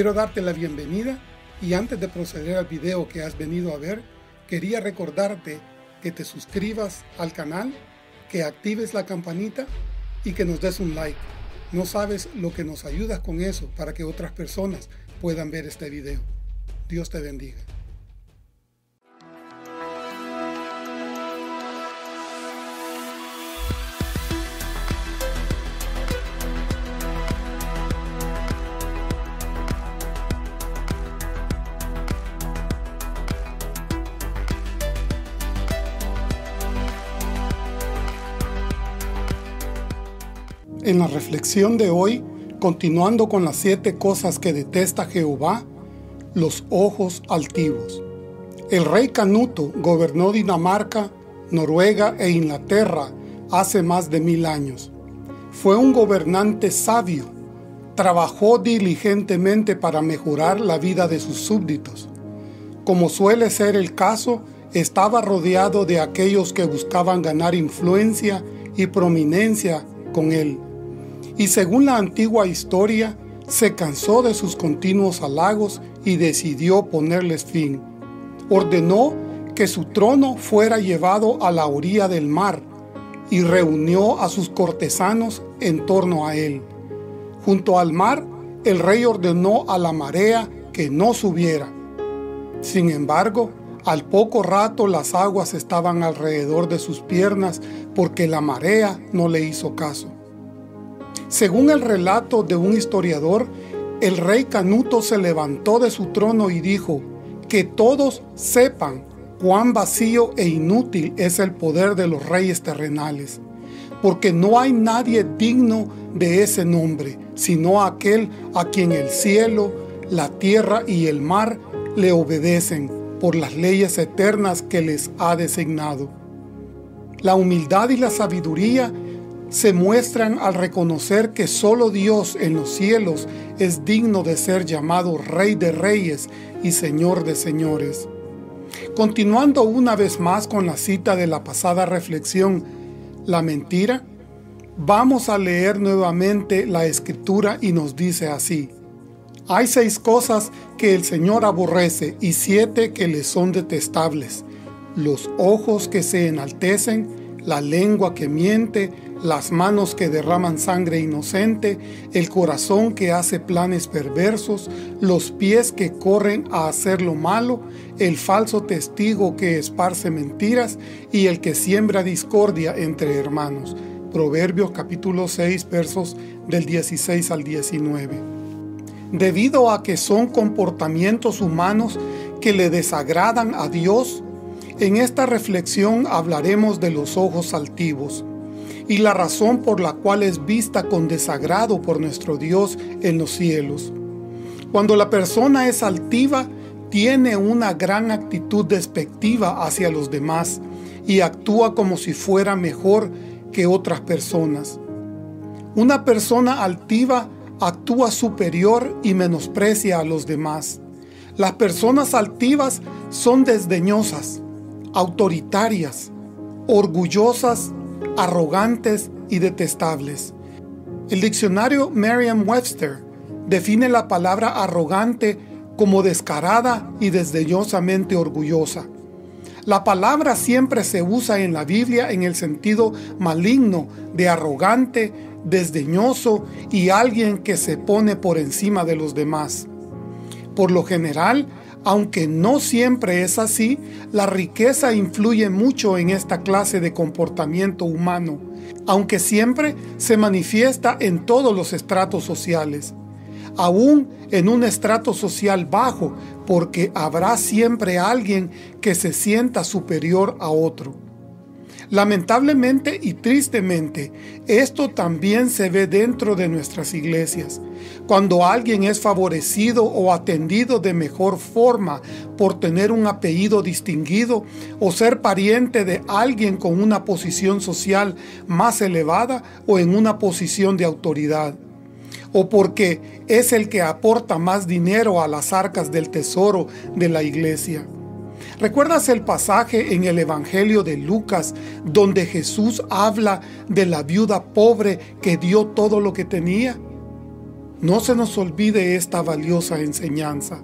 Quiero darte la bienvenida y antes de proceder al video que has venido a ver, quería recordarte que te suscribas al canal, que actives la campanita y que nos des un like. No sabes lo que nos ayudas con eso para que otras personas puedan ver este video. Dios te bendiga. En la reflexión de hoy, continuando con las 7 cosas que detesta Jehová, los ojos altivos. El rey Canuto gobernó Dinamarca, Noruega e Inglaterra hace más de 1000 años. Fue un gobernante sabio, trabajó diligentemente para mejorar la vida de sus súbditos. Como suele ser el caso, estaba rodeado de aquellos que buscaban ganar influencia y prominencia con él. Y según la antigua historia, se cansó de sus continuos halagos y decidió ponerles fin. Ordenó que su trono fuera llevado a la orilla del mar y reunió a sus cortesanos en torno a él. Junto al mar, el rey ordenó a la marea que no subiera. Sin embargo, al poco rato las aguas estaban alrededor de sus piernas porque la marea no le hizo caso. Según el relato de un historiador, el rey Canuto se levantó de su trono y dijo: que todos sepan cuán vacío e inútil es el poder de los reyes terrenales, porque no hay nadie digno de ese nombre, sino aquel a quien el cielo, la tierra y el mar le obedecen por las leyes eternas que les ha designado. La humildad y la sabiduría se muestran al reconocer que solo Dios en los cielos es digno de ser llamado Rey de Reyes y Señor de Señores. Continuando una vez más con la cita de la pasada reflexión, la mentira, vamos a leer nuevamente la Escritura y nos dice así: hay 6 cosas que el Señor aborrece y 7 que le son detestables: los ojos que se enaltecen, la lengua que miente, las manos que derraman sangre inocente, el corazón que hace planes perversos, los pies que corren a hacer lo malo, el falso testigo que esparce mentiras y el que siembra discordia entre hermanos. Proverbios capítulo 6, versos del 16 al 19. Debido a que son comportamientos humanos que le desagradan a Dios, en esta reflexión hablaremos de los ojos altivos y la razón por la cual es vista con desagrado por nuestro Dios en los cielos. Cuando la persona es altiva, tiene una gran actitud despectiva hacia los demás y actúa como si fuera mejor que otras personas. Una persona altiva actúa superior y menosprecia a los demás. Las personas altivas son desdeñosas, autoritarias, orgullosas, arrogantes y detestables. El diccionario Merriam-Webster define la palabra arrogante como descarada y desdeñosamente orgullosa. La palabra siempre se usa en la Biblia en el sentido maligno de arrogante, desdeñoso y alguien que se pone por encima de los demás. Por lo general, aunque no siempre es así, la riqueza influye mucho en esta clase de comportamiento humano, aunque siempre se manifiesta en todos los estratos sociales, aún en un estrato social bajo, porque habrá siempre alguien que se sienta superior a otro. Lamentablemente y tristemente, esto también se ve dentro de nuestras iglesias. Cuando alguien es favorecido o atendido de mejor forma por tener un apellido distinguido o ser pariente de alguien con una posición social más elevada o en una posición de autoridad, o porque es el que aporta más dinero a las arcas del tesoro de la iglesia. ¿Recuerdas el pasaje en el Evangelio de Lucas donde Jesús habla de la viuda pobre que dio todo lo que tenía? No se nos olvide esta valiosa enseñanza.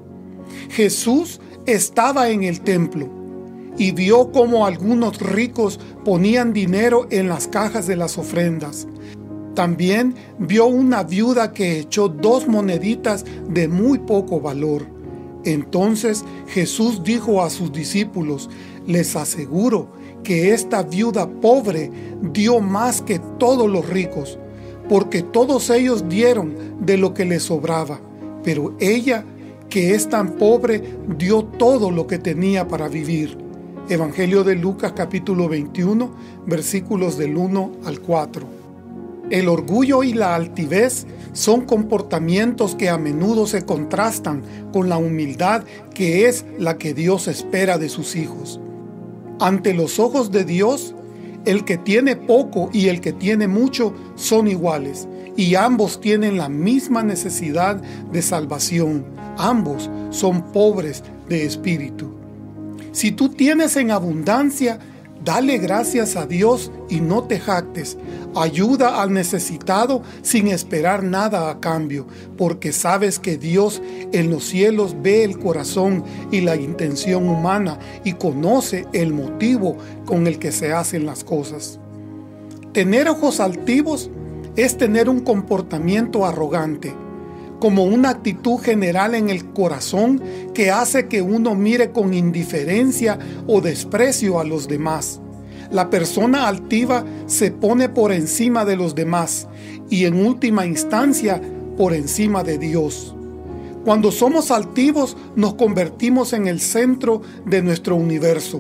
Jesús estaba en el templo y vio cómo algunos ricos ponían dinero en las cajas de las ofrendas. También vio una viuda que echó 2 moneditas de muy poco valor. Entonces Jesús dijo a sus discípulos: les aseguro que esta viuda pobre dio más que todos los ricos, porque todos ellos dieron de lo que les sobraba, pero ella, que es tan pobre, dio todo lo que tenía para vivir. Evangelio de Lucas capítulo 21, versículos del 1 al 4. El orgullo y la altivez son comportamientos que a menudo se contrastan con la humildad, que es la que Dios espera de sus hijos. Ante los ojos de Dios, el que tiene poco y el que tiene mucho son iguales, y ambos tienen la misma necesidad de salvación. Ambos son pobres de espíritu. Si tú tienes en abundancia, dale gracias a Dios y no te jactes. Ayuda al necesitado sin esperar nada a cambio, porque sabes que Dios en los cielos ve el corazón y la intención humana y conoce el motivo con el que se hacen las cosas. Tener ojos altivos es tener un comportamiento arrogante, como una actitud general en el corazón que hace que uno mire con indiferencia o desprecio a los demás. La persona altiva se pone por encima de los demás y en última instancia por encima de Dios. Cuando somos altivos nos convertimos en el centro de nuestro universo.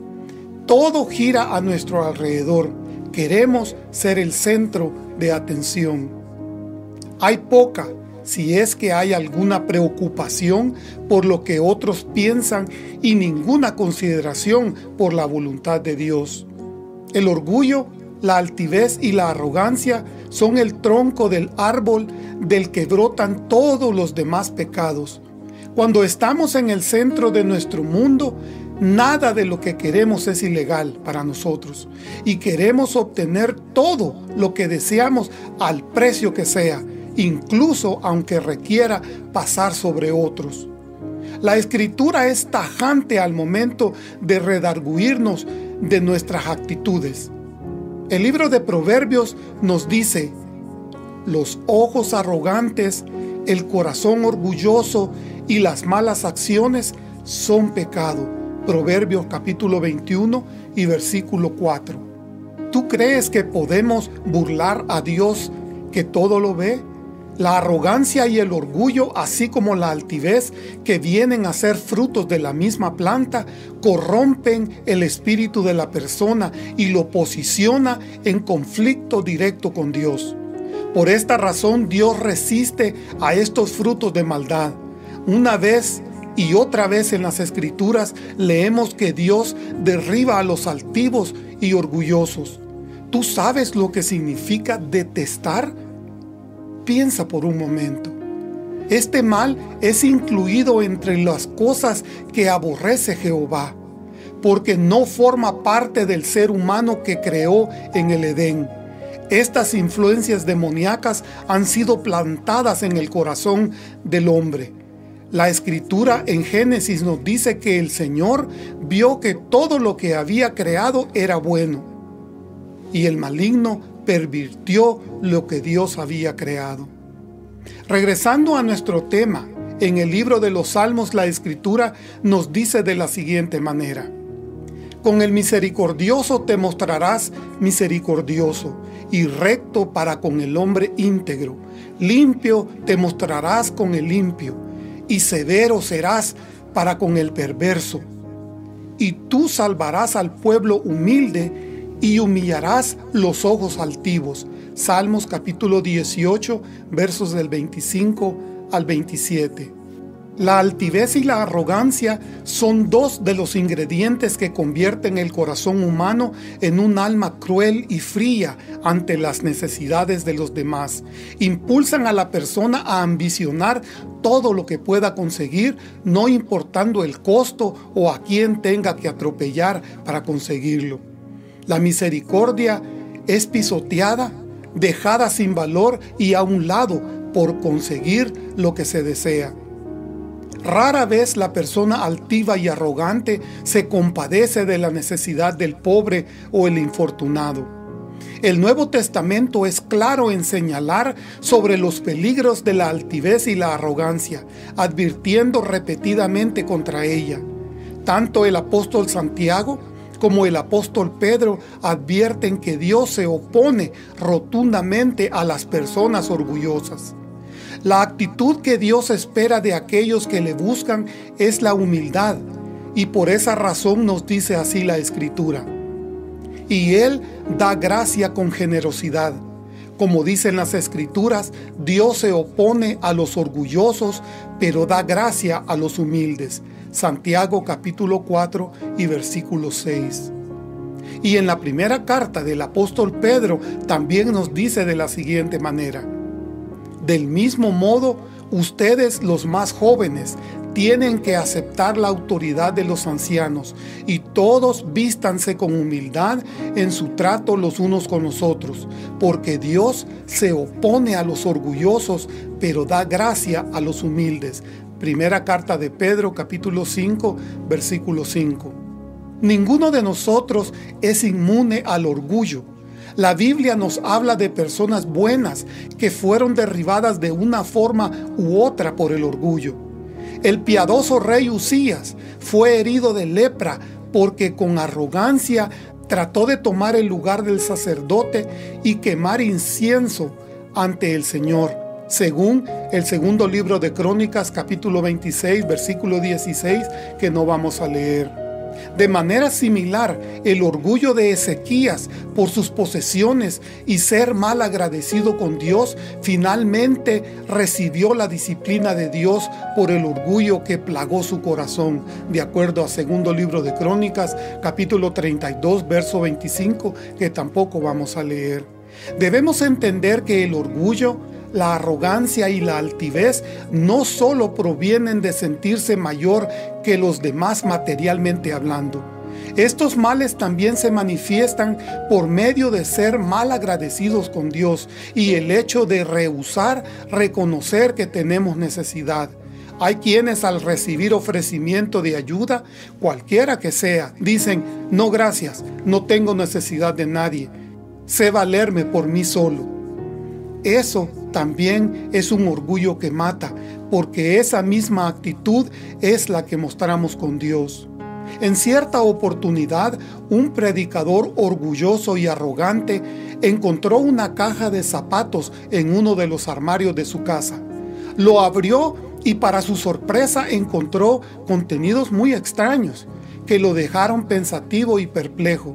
Todo gira a nuestro alrededor. Queremos ser el centro de atención. Hay poca, si es que hay alguna, preocupación por lo que otros piensan y ninguna consideración por la voluntad de Dios. El orgullo, la altivez y la arrogancia son el tronco del árbol del que brotan todos los demás pecados. Cuando estamos en el centro de nuestro mundo, nada de lo que queremos es ilegal para nosotros y queremos obtener todo lo que deseamos al precio que sea, incluso aunque requiera pasar sobre otros. La Escritura es tajante al momento de redarguirnos de nuestras actitudes. El libro de Proverbios nos dice: los ojos arrogantes, el corazón orgulloso y las malas acciones son pecado. Proverbios capítulo 21 y versículo 4. ¿Tú crees que podemos burlar a Dios que todo lo ve? La arrogancia y el orgullo, así como la altivez, que vienen a ser frutos de la misma planta, corrompen el espíritu de la persona y lo posiciona en conflicto directo con Dios. Por esta razón, Dios resiste a estos frutos de maldad. Una vez y otra vez en las Escrituras leemos que Dios derriba a los altivos y orgullosos. ¿Tú sabes lo que significa detestar? Piensa por un momento. Este mal es incluido entre las cosas que aborrece Jehová, porque no forma parte del ser humano que creó en el Edén. Estas influencias demoníacas han sido plantadas en el corazón del hombre. La Escritura en Génesis nos dice que el Señor vio que todo lo que había creado era bueno, y el maligno pervirtió lo que Dios había creado. Regresando a nuestro tema, en el libro de los Salmos la Escritura nos dice de la siguiente manera: con el misericordioso te mostrarás misericordioso y recto para con el hombre íntegro. Limpio te mostrarás con el limpio y severo serás para con el perverso. Y tú salvarás al pueblo humilde y humillarás los ojos altivos. Salmos capítulo 18, versos del 25 al 27. La altivez y la arrogancia son dos de los ingredientes que convierten el corazón humano en un alma cruel y fría ante las necesidades de los demás. Impulsan a la persona a ambicionar todo lo que pueda conseguir, no importando el costo o a quién tenga que atropellar para conseguirlo. La misericordia es pisoteada, dejada sin valor y a un lado por conseguir lo que se desea. Rara vez la persona altiva y arrogante se compadece de la necesidad del pobre o el infortunado. El Nuevo Testamento es claro en señalar sobre los peligros de la altivez y la arrogancia, advirtiendo repetidamente contra ella. Tanto el apóstol Santiago como el apóstol Pedro advierten que Dios se opone rotundamente a las personas orgullosas. La actitud que Dios espera de aquellos que le buscan es la humildad, y por esa razón nos dice así la Escritura. Y Él da gracia con generosidad. Como dicen las Escrituras, Dios se opone a los orgullosos, pero da gracia a los humildes. Santiago capítulo 4 y versículo 6. Y en la primera carta del apóstol Pedro también nos dice de la siguiente manera: del mismo modo, ustedes los más jóvenes tienen que aceptar la autoridad de los ancianos, y todos vístanse con humildad en su trato los unos con los otros, porque Dios se opone a los orgullosos, pero da gracia a los humildes. Primera carta de Pedro, capítulo 5, versículo 5. Ninguno de nosotros es inmune al orgullo. La Biblia nos habla de personas buenas que fueron derribadas de una forma u otra por el orgullo. El piadoso rey Usías fue herido de lepra porque con arrogancia trató de tomar el lugar del sacerdote y quemar incienso ante el Señor, según el segundo libro de Crónicas, capítulo 26, versículo 16, que no vamos a leer. De manera similar, el orgullo de Ezequías por sus posesiones y ser mal agradecido con Dios, finalmente recibió la disciplina de Dios por el orgullo que plagó su corazón, de acuerdo a segundo libro de Crónicas, capítulo 32, verso 25, que tampoco vamos a leer. Debemos entender que el orgullo, la arrogancia y la altivez no solo provienen de sentirse mayor que los demás materialmente hablando. Estos males también se manifiestan por medio de ser mal agradecidos con Dios y el hecho de rehusar reconocer que tenemos necesidad. Hay quienes al recibir ofrecimiento de ayuda, cualquiera que sea, dicen: no gracias, no tengo necesidad de nadie, sé valerme por mí solo. Eso también es un orgullo que mata, porque esa misma actitud es la que mostramos con Dios. En cierta oportunidad, un predicador orgulloso y arrogante encontró una caja de zapatos en uno de los armarios de su casa. Lo abrió y para su sorpresa encontró contenidos muy extraños que lo dejaron pensativo y perplejo.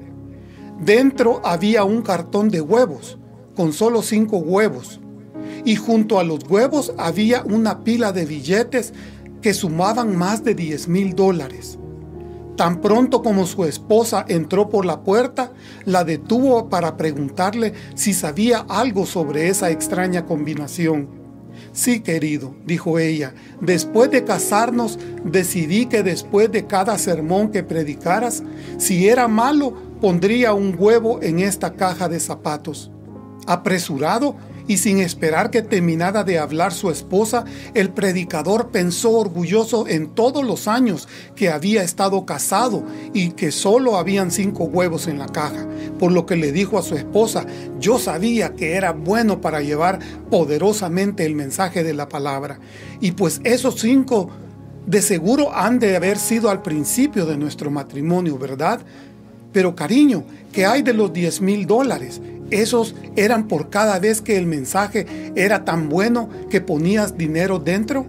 Dentro había un cartón de huevos, con solo 5 huevos, y junto a los huevos había una pila de billetes que sumaban más de $10,000. Tan pronto como su esposa entró por la puerta, la detuvo para preguntarle si sabía algo sobre esa extraña combinación. Sí, querido, dijo ella, después de casarnos decidí que después de cada sermón que predicaras, si era malo, pondría un huevo en esta caja de zapatos. Apresurado y sin esperar que terminara de hablar su esposa, el predicador pensó orgulloso en todos los años que había estado casado y que solo habían 5 huevos en la caja, por lo que le dijo a su esposa: yo sabía que era bueno para llevar poderosamente el mensaje de la palabra, y pues esos 5 de seguro han de haber sido al principio de nuestro matrimonio, ¿verdad? Pero cariño, ¿qué hay de los $10,000? ¿Esos eran por cada vez que el mensaje era tan bueno que ponías dinero dentro?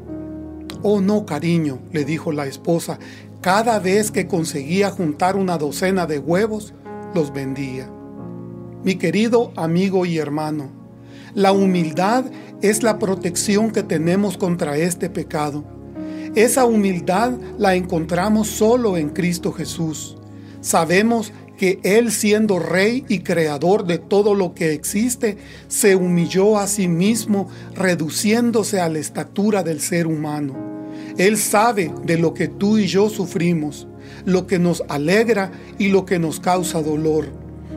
Oh no, cariño, le dijo la esposa, cada vez que conseguía juntar una docena de huevos, los vendía. Mi querido amigo y hermano, la humildad es la protección que tenemos contra este pecado. Esa humildad la encontramos solo en Cristo Jesús. Sabemos que Él, siendo Rey y Creador de todo lo que existe, se humilló a sí mismo, reduciéndose a la estatura del ser humano. Él sabe de lo que tú y yo sufrimos, lo que nos alegra y lo que nos causa dolor.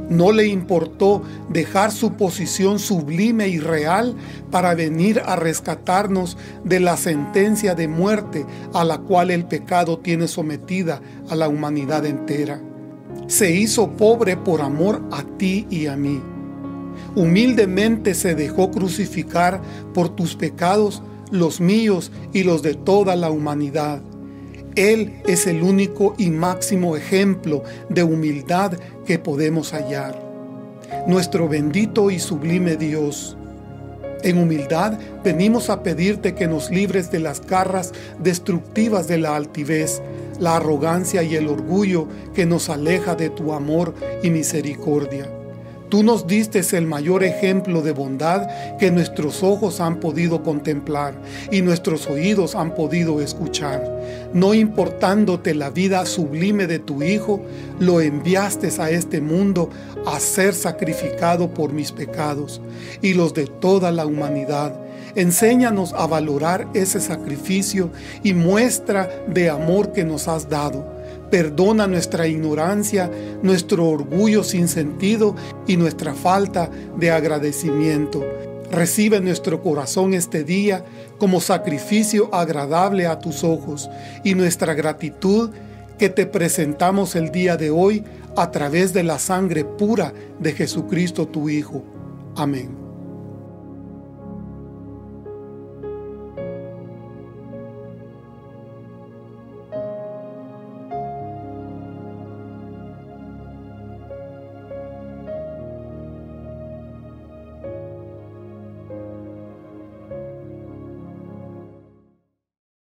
No le importó dejar su posición sublime y real para venir a rescatarnos de la sentencia de muerte a la cual el pecado tiene sometida a la humanidad entera. Se hizo pobre por amor a ti y a mí. Humildemente se dejó crucificar por tus pecados, los míos y los de toda la humanidad. Él es el único y máximo ejemplo de humildad que podemos hallar. Nuestro bendito y sublime Dios, en humildad venimos a pedirte que nos libres de las garras destructivas de la altivez, la arrogancia y el orgullo que nos aleja de tu amor y misericordia. Tú nos diste el mayor ejemplo de bondad que nuestros ojos han podido contemplar y nuestros oídos han podido escuchar. No importándote la vida sublime de tu Hijo, lo enviaste a este mundo a ser sacrificado por mis pecados y los de toda la humanidad. Enséñanos a valorar ese sacrificio y muestra de amor que nos has dado. Perdona nuestra ignorancia, nuestro orgullo sin sentido y nuestra falta de agradecimiento. Recibe nuestro corazón este día como sacrificio agradable a tus ojos y nuestra gratitud que te presentamos el día de hoy a través de la sangre pura de Jesucristo tu Hijo. Amén.